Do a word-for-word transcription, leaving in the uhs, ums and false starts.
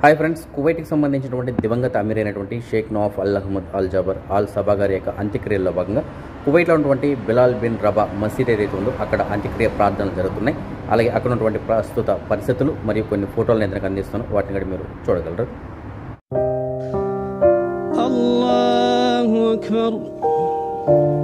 Hi friends, కువైట్కి సంబంధించినటువంటి దివంగత అమీర్ అయినటువంటి Sheikh Nawaf al Ahmad al Jaber al Sabah గారి యొక్క అంత్యక్రియల్లో భాగంగా కువైట్లో ఉన్నటువంటి బిలాల్ బిన్ రబా మసీద్ ఏదైతే ఉందో అక్కడ అంత్యక్రియ ప్రార్థనలు జరుగుతున్నాయి. అలాగే అక్కడ ఉన్నటువంటి ప్రస్తుత పరిస్థితులు మరియు కొన్ని ఫోటోలను ఎందుకు అందిస్తున్నాం, వాటిని కూడా మీరు చూడగలరు. అల్లాహు అక్బర్.